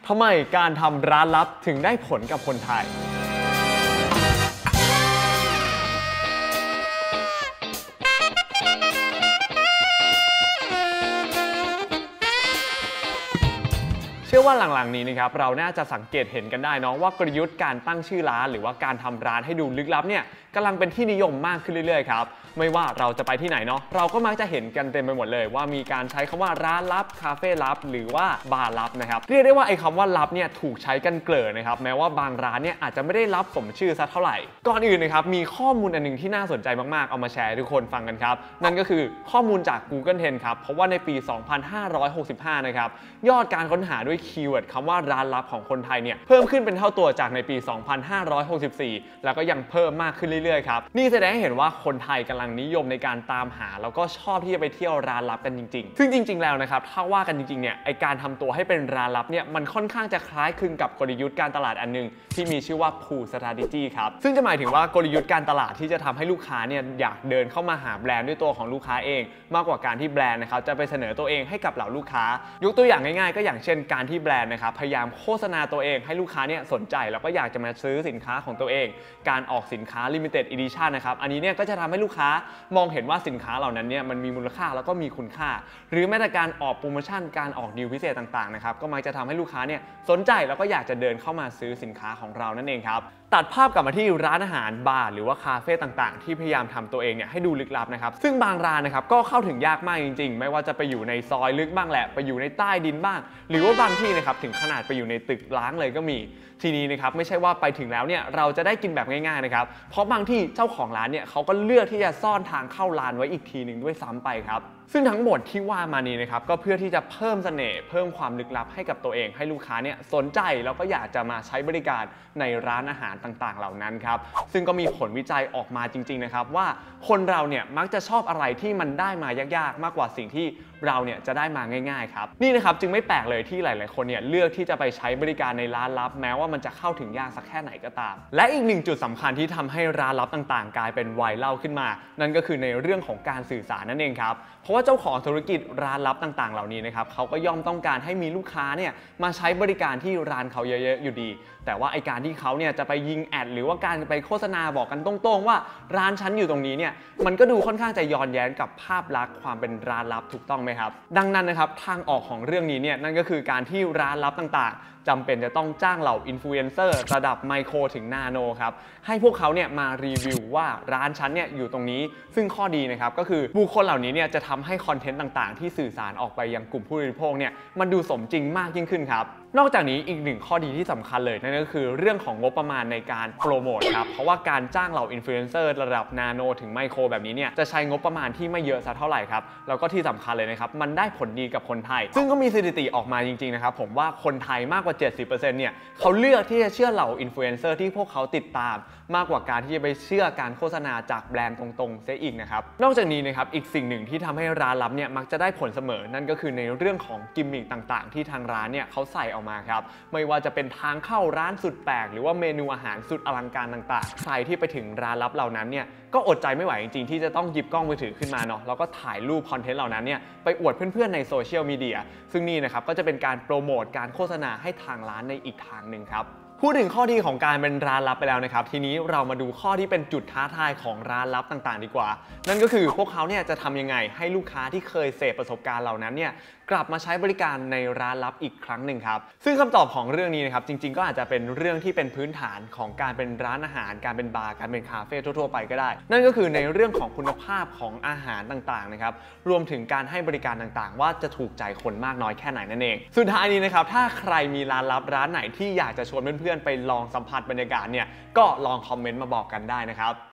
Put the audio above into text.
ทำไมการทำร้านลับถึงได้ผลกับคนไทยเชื่อว่าหลังๆนี้นะครับเราน่าจะสังเกตเห็นกันได้เนาะว่ากลยุทธ์การตั้งชื่อร้านหรือว่าการทำร้านให้ดูลึกลับเนี่ยกำลังเป็นที่นิยมมากขึ้นเรื่อยๆครับไม่ว่าเราจะไปที่ไหนเนาะเราก็มักจะเห็นกันเต็มไปหมดเลยว่ามีการใช้คำว่าร้านลับคาเฟ่ลับหรือว่าบาร์ลับนะครับเรียกได้ว่าไอ้คำว่าลับเนี่ยถูกใช้กันเกลื่อนนะครับแม้ว่าบางร้านเนี่ยอาจจะไม่ได้ลับสมชื่อสักเท่าไหร่ก่อนอื่นนะครับมีข้อมูลอันนึงที่น่าสนใจมากๆเอามาแชร์ให้ทุกคนฟังกันครับนั่นก็คือข้อมูลจาก Google Trends ครับเพราะว่าในปี 2565 นะครับยอดการค้นหาด้วยคีย์เวิร์ดคำว่าร้านลับของคนไทยเนี่ยเพิ่มขึ้นเป็นเท่าตัวจากในปี 2564 แล้วก็ยังเพิ่มมากขึ้นเรื่อยๆครับนี่แสดงให้เห็นว่าคนไทยกำลังนิยมในการตามหาแล้วก็ชอบที่จะไปเที่ยวร้านลับกันจริงๆซึ่งจริงๆแล้วนะครับถ้าว่ากันจริงๆเนี่ยไอการทำตัวให้เป็นร้านลับเนี่ยมันค่อนข้างจะคล้ายคลึงกับกลยุทธ์การตลาดอันนึงที่มีชื่อว่า Pull Strategy ครับซึ่งจะหมายถึงว่ากลยุทธ์การตลาดที่จะทำให้ลูกค้าเนี่ยอยากเดินเข้ามาหาแบรนด์ด้วยตัวของลูกค้าเองมากกว่าการที่แบรนด์นะครับจะไปเสนอตัวเองให้กับเหล่าลูกค้ายกตัวอย่างง่ายๆก็อย่างเช่นการที่แบรนด์นะครับพยายามโฆษณาตัวเองให้ลูกค้าเนี่ยสนใจแล้วก็อยากจะมาซื้อสินค้าของตัวเองการออกสินค้า Limited Edition นะครับอันนี้เนี่ยก็จะทำให้ลูกค้ามองเห็นว่าสินค้าเหล่านั้นเนี่ยมันมีมูลค่าแล้วก็มีคุณค่าหรือแม้แต่การออกโปรโมชั่นการออกดีลพิเศษต่างๆนะครับก็มักจะทำให้ลูกค้าเนี่ยสนใจแล้วก็อยากจะเดินเข้ามาซื้อสินค้าของเรานั่นเองครับตัดภาพกลับมาที่ร้านอาหารบาร์หรือว่าคาเฟ่ต่างๆที่พยายามทำตัวเองเนี่ยให้ดูลึกลับนะครับซึ่งบางร้านนะครับก็เข้าถึงยากมากจริงๆไม่ว่าจะไปอยู่ในซอยลึกบ้างแหละไปอยู่ในใต้ดินบ้างหรือว่าบางที่นะครับถึงขนาดไปอยู่ในตึกร้างเลยก็มีทีนี้นะครับไม่ใช่ว่าไปถึงแล้วเนี่ยเราจะได้กินแบบง่ายๆนะครับเพราะบางที่เจ้าของร้านเนี่ยเขาก็เลือกที่จะซ่อนทางเข้าร้านไว้อีกทีหนึ่งด้วยซ้ำไปครับซึ่งทั้งหมดที่ว่ามานี้นะครับก็เพื่อที่จะเพิ่มเสน่ห์เพิ่มความลึกลับให้กับตัวเองให้ลูกค้าเนี่ยสนใจแล้วก็อยากจะมาใช้บริการในร้านอาหารต่างๆเหล่านั้นครับซึ่งก็มีผลวิจัยออกมาจริงๆนะครับว่าคนเราเนี่ยมักจะชอบอะไรที่มันได้มายากๆมากกว่าสิ่งที่เราเนี่ยจะได้มาง่ายๆครับนี่นะครับจึงไม่แปลกเลยที่หลายๆคนเนี่ยเลือกที่จะไปใช้บริการในร้านลับแม้ว่ามันจะเข้าถึงยากสักแค่ไหนก็ตามและอีกหนึ่งจุดสำคัญที่ทำให้ร้านลับต่างๆกลายเป็นไวรัลขึ้นมานั่นก็คือในเรื่องของการสื่อสารนั่นเองครับเพราะว่าเจ้าของธุรกิจร้านลับต่างๆเหล่านี้นะครับเขาก็ย่อมต้องการให้มีลูกค้าเนี่ยมาใช้บริการที่ร้านเขาเยอะๆอยู่ดีแต่ว่าไอการที่เขาเนี่ยจะไปยิงแอดหรือว่าการไปโฆษณาบอกกันตรงๆว่าร้านฉันอยู่ตรงนี้เนี่ยมันก็ดูค่อนข้างจะย้อนแย้งกับภาพลักษณ์ความเป็นร้านลับถูกต้องไหมครับดังนั้นนะครับทางออกของเรื่องนี้เนี่ยนั่นก็คือการที่ร้านลับต่างๆจำเป็นจะต้องจ้างเหล่าอินฟลูเอนเซอร์ระดับไมโครถึงนาโนครับให้พวกเขาเนี่ยมารีวิวว่าร้านฉันเนี่ยอยู่ตรงนี้ซึ่งข้อดีนะครับก็คือบุคคลเหล่านี้เนี่ยจะทำให้คอนเทนต์ต่างๆที่สื่อสารออกไปยังกลุ่มผู้บริโภคเนี่ยมันดูสมจริงมากยิ่งขึ้นครับนอกจากนี้อีกหนึ่งข้อดีที่สำคัญเลยนั่นก็คือเรื่องของงบประมาณในการโปรโมทครับเพราะว่าการจ้างเหล่าอินฟลูเอนเซอร์ระดับนาโนถึงไมโครแบบนี้เนี่ยจะใช้งบประมาณที่ไม่เยอะสักเท่าไหร่ครับแล้วก็ที่สำคัญเลยนะครับมันได้ผลดีกับคนไทยซึ่งก็มีสถิติออกมาจริงๆนะครับผมว่าคนไทยมากกว่า 70% เนี่ยเขาเลือกที่จะเชื่อเหล่าอินฟลูเอนเซอร์ที่พวกเขาติดตามมากกว่าการที่จะไปเชื่อการโฆษณาจากแบรนด์ตรงๆเสียอีกนะครับนอกจากนี้นะครับอีกสิ่งหนึ่งที่ทำให้ร้านลับเนี่ยมักจะได้ผลเสมอนั่นก็คือในเรื่องของกิมมิคต่างๆที่ทางร้านเนี่ยเขาใส่ออกมาครับไม่ว่าจะเป็นทางเข้าร้านสุดแปลกหรือว่าเมนูอาหารสุดอลังการต่างๆใครที่ไปถึงร้านลับเหล่านั้นเนี่ยก็อดใจไม่ไหวจริงๆที่จะต้องหยิบกล้องมือถือขึ้นมาเนาะแล้วก็ถ่ายรูปคอนเทนต์เหล่านั้นเนี่ยไปอวดเพื่อนๆในโซเชียลมีเดียซึ่งนี่นะครับก็จะเป็นการโปรโมทการโฆษณาให้ทางร้านในอีกทางหนึ่งครับพูดถึงข้อดีของการเป็นร้านลับไปแล้วนะครับทีนี้เรามาดูข้อที่เป็นจุดท้าทายของร้านลับต่างๆดีกว่านั่นก็คือพวกเขาเนี่ยจะทำยังไงให้ลูกค้าที่เคยเสพประสบการณ์เหล่านั้นเนี่ยกลับมาใช้บริการในร้านลับอีกครั้งหนึ่งครับซึ่งคำตอบของเรื่องนี้นะครับจริงๆก็อาจจะเป็นเรื่องที่เป็นพื้นฐานของการเป็นร้านอาหารการเป็นบาร์การเป็นคาเฟ่ทั่วๆไปก็ได้นั่นก็คือในเรื่องของคุณภาพของอาหารต่างๆนะครับรวมถึงการให้บริการต่างๆว่าจะถูกใจคนมากน้อยแค่ไหนนั่นเองสุดท้ายนี้นะครับถ้าใครมีร้านลับร้านไหนที่อยากจะชวนเพื่อนๆไปลองสัมผัสบรรยากาศเนี่ยก็ลองคอมเมนต์มาบอกกันได้นะครับ